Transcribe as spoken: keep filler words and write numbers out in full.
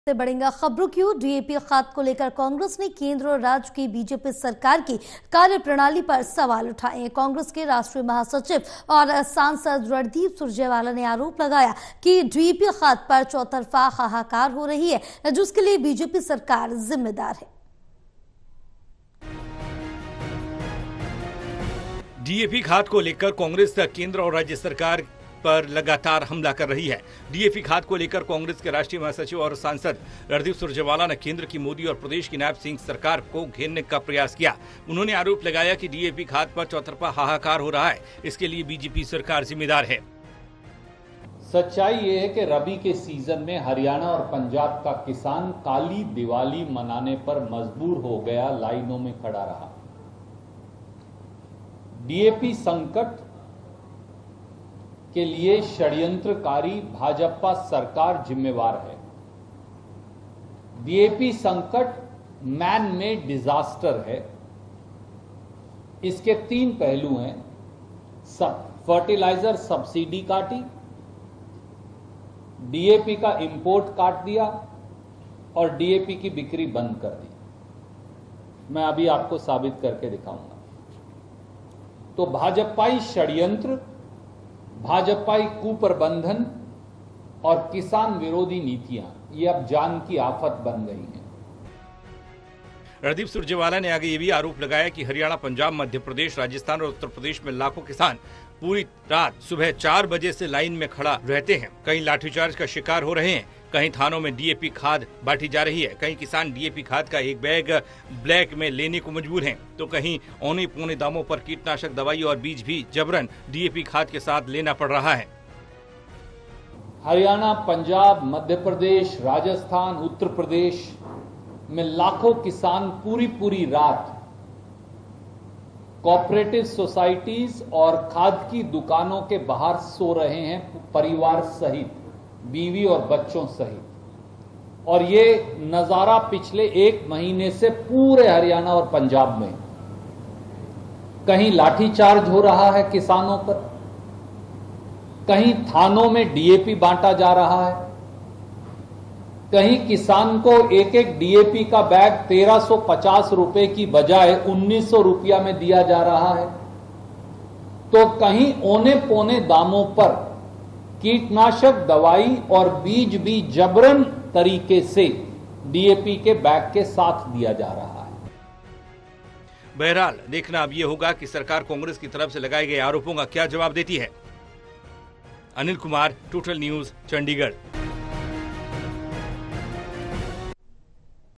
से बढ़ेंगे खबरों की ओर। डीएपी खाद को लेकर कांग्रेस ने केंद्र और राज्य की बीजेपी सरकार की कार्यप्रणाली पर सवाल उठाए हैं। कांग्रेस के राष्ट्रीय महासचिव और सांसद रणदीप सुरजेवाला ने आरोप लगाया कि डीएपी खाद पर चौतरफा हाहाकार हो रही है, जिसके लिए बीजेपी सरकार जिम्मेदार है। डीएपी खाद को लेकर कांग्रेस केंद्र और राज्य सरकार पर लगातार हमला कर रही है। डीएपी खाद को लेकर कांग्रेस के राष्ट्रीय महासचिव और सांसद रणदीप सुरजेवाला ने केंद्र की मोदी और प्रदेश की नायब सिंह सरकार को घेरने का प्रयास किया। उन्होंने आरोप लगाया कि डीएपी खाद पर चौतरफा हाहाकार हो रहा है, इसके लिए बीजेपी सरकार जिम्मेदार है। सच्चाई ये है कि रबी के सीजन में हरियाणा और पंजाब का किसान काली दिवाली मनाने पर मजबूर हो गया, लाइनों में खड़ा रहा। डीएपी संकट के लिए षड्यंत्रकारी भाजपा सरकार जिम्मेवार है। डीएपी संकट मैन मेड डिजास्टर है। इसके तीन पहलू हैं। सब फर्टिलाइजर सब्सिडी काटी, डीएपी का इंपोर्ट काट दिया और डीएपी की बिक्री बंद कर दी। मैं अभी आपको साबित करके दिखाऊंगा। तो भाजपाई षड्यंत्र, भाजपाई कुप्रबंधन और किसान विरोधी नीतियां ये अब जान की आफत बन गई हैं। रणदीप सुरजेवाला ने आगे ये भी आरोप लगाया कि हरियाणा, पंजाब, मध्य प्रदेश, राजस्थान और उत्तर प्रदेश में लाखों किसान पूरी रात सुबह चार बजे से लाइन में खड़ा रहते हैं। कहीं लाठीचार्ज का शिकार हो रहे हैं, कहीं थानों में डीएपी खाद बांटी जा रही है, कहीं किसान डीएपी खाद का एक बैग ब्लैक में लेने को मजबूर हैं, तो कहीं औने पौने दामों पर कीटनाशक दवाई और बीज भी जबरन डीएपी खाद के साथ लेना पड़ रहा है। हरियाणा, पंजाब, मध्य प्रदेश, राजस्थान, उत्तर प्रदेश में लाखों किसान पूरी पूरी रात कोऑपरेटिव सोसाइटीज और खाद की दुकानों के बाहर सो रहे हैं, परिवार सहित, बीवी और बच्चों सहित। और ये नजारा पिछले एक महीने से पूरे हरियाणा और पंजाब में, कहीं लाठीचार्ज हो रहा है किसानों पर, कहीं थानों में डीएपी बांटा जा रहा है, कहीं किसान को एक एक डीएपी का बैग तेरह सौ पचास रुपए की बजाय उन्नीस सौ रुपया में दिया जा रहा है, तो कहीं औने पौने दामों पर कीटनाशक दवाई और बीज भी जबरन तरीके से डीएपी के बैग के साथ दिया जा रहा है। बहरहाल देखना अब ये होगा कि सरकार कांग्रेस की तरफ से लगाए गए आरोपों का क्या जवाब देती है। Anil Kumar, total news, Chandigarh.